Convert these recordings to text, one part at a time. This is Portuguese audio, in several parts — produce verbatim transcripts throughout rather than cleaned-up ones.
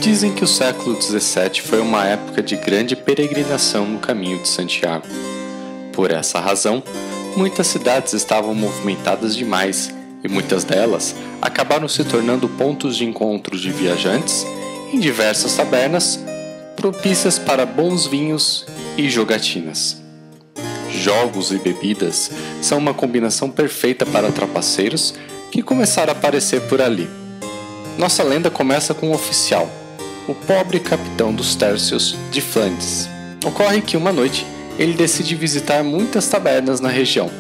Dizem que o século dezessete foi uma época de grande peregrinação no caminho de Santiago. Por essa razão, muitas cidades estavam movimentadas demais e muitas delas acabaram se tornando pontos de encontro de viajantes em diversas tabernas propícias para bons vinhos e jogatinas. Jogos e bebidas são uma combinação perfeita para trapaceiros que começaram a aparecer por ali. Nossa lenda começa com um oficial, o pobre capitão dos Tércios de Flandes. Ocorre que uma noite ele decide visitar muitas tabernas na região.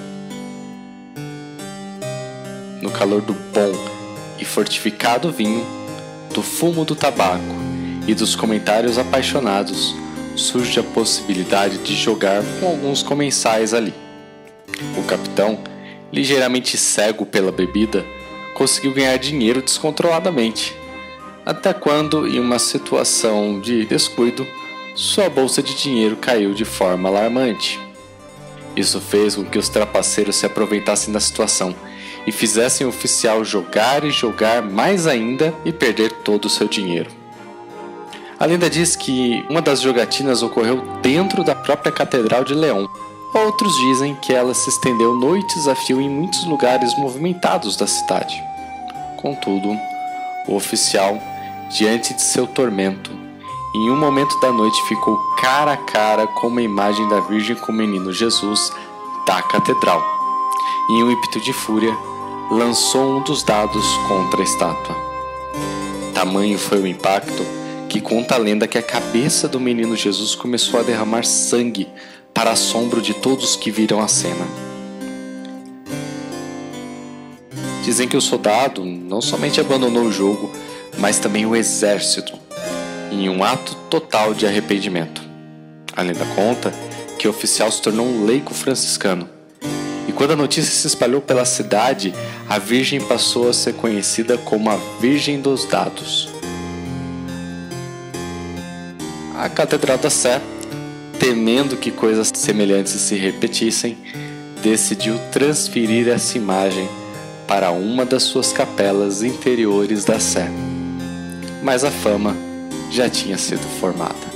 No calor do bom e fortificado vinho, do fumo do tabaco e dos comentários apaixonados, surge a possibilidade de jogar com alguns comensais ali. O capitão, ligeiramente cego pela bebida, conseguiu ganhar dinheiro descontroladamente, até quando, em uma situação de descuido, sua bolsa de dinheiro caiu de forma alarmante. Isso fez com que os trapaceiros se aproveitassem da situação e fizessem o oficial jogar e jogar mais ainda e perder todo o seu dinheiro. A lenda diz que uma das jogatinas ocorreu dentro da própria Catedral de León. Outros dizem que ela se estendeu noites a fio em muitos lugares movimentados da cidade. Contudo, o oficial, diante de seu tormento, em um momento da noite ficou cara a cara com uma imagem da Virgem com o menino Jesus da catedral. E, em um ímpeto de fúria, lançou um dos dados contra a estátua. Tamanho foi o impacto que conta a lenda que a cabeça do menino Jesus começou a derramar sangue para assombro de todos que viram a cena. Dizem que o soldado não somente abandonou o jogo, mas também o exército, em um ato total de arrependimento. A lenda conta que o oficial se tornou um leigo franciscano, e quando a notícia se espalhou pela cidade, a Virgem passou a ser conhecida como a Virgem dos Dados. A Catedral da Sé, temendo que coisas semelhantes se repetissem, decidiu transferir essa imagem para uma das suas capelas interiores da Sé. Mas a fama já tinha sido formada.